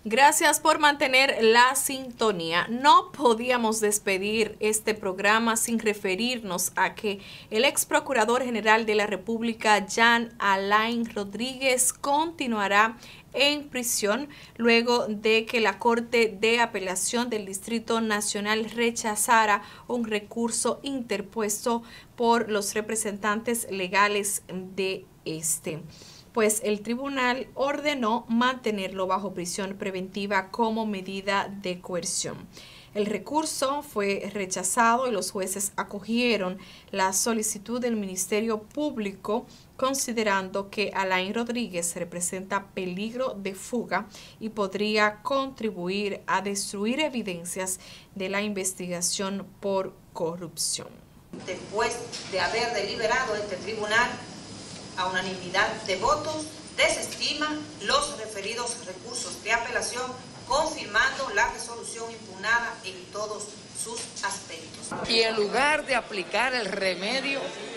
Gracias por mantener la sintonía. No podíamos despedir este programa sin referirnos a que el ex procurador general de la República, Jean Alain Rodríguez, continuará en prisión luego de que la Corte de Apelación del Distrito Nacional rechazara un recurso interpuesto por los representantes legales de este. Pues el tribunal ordenó mantenerlo bajo prisión preventiva como medida de coerción. El recurso fue rechazado y los jueces acogieron la solicitud del Ministerio Público, considerando que Alain Rodríguez representa peligro de fuga y podría contribuir a destruir evidencias de la investigación por corrupción. Después de haber deliberado este tribunal, a unanimidad de votos, desestima los referidos recursos de apelación, confirmando la resolución impugnada en todos sus aspectos. Y en lugar de aplicar el remedio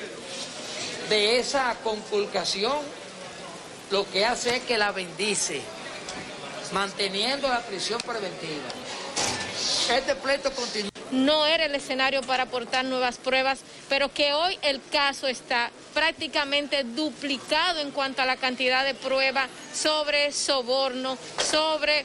de esa conculcación, lo que hace es que la bendice, manteniendo la prisión preventiva. Este pleito continúa. No era el escenario para aportar nuevas pruebas, pero que hoy el caso está prácticamente duplicado en cuanto a la cantidad de pruebas sobre soborno, sobre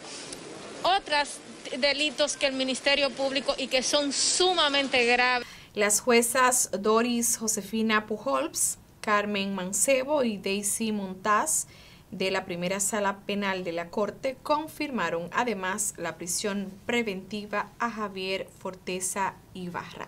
otros delitos que el Ministerio Público y que son sumamente graves. Las juezas Doris Josefina Pujols, Carmen Mancebo y Daisy Montaz de la primera sala penal de la Corte confirmaron además la prisión preventiva a Javier Forteza Ibarra.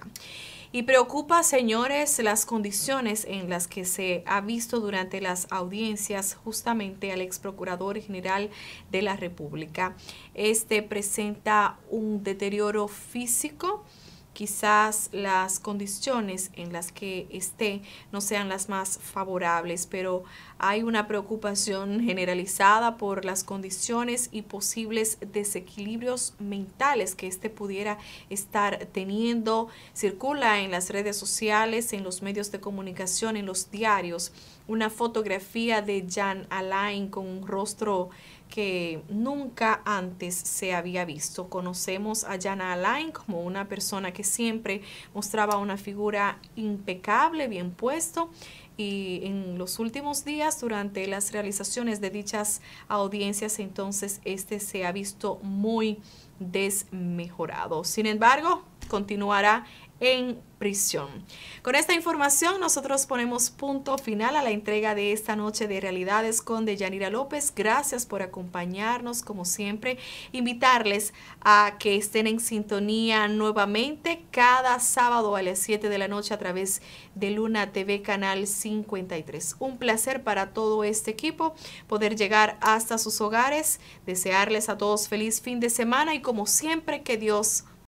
Y preocupa, señores, las condiciones en las que se ha visto durante las audiencias justamente al ex procurador general de la República. Este presenta un deterioro físico. Quizás las condiciones en las que esté no sean las más favorables, pero hay una preocupación generalizada por las condiciones y posibles desequilibrios mentales que éste pudiera estar teniendo. Circula en las redes sociales, en los medios de comunicación, en los diarios, una fotografía de Jean Alain con un rostro que nunca antes se había visto. Conocemos a Jean Alain como una persona que siempre mostraba una figura impecable, bien puesto, y en los últimos días, durante las realizaciones de dichas audiencias, entonces este se ha visto muy desmejorado. Sin embargo, continuará en prisión. Con esta información nosotros ponemos punto final a la entrega de esta noche de Realidades con Deyanira López. Gracias por acompañarnos como siempre. Invitarles a que estén en sintonía nuevamente cada sábado a las 7 de la noche a través de Luna TV Canal 53. Un placer para todo este equipo poder llegar hasta sus hogares. Desearles a todos feliz fin de semana y como siempre que Dios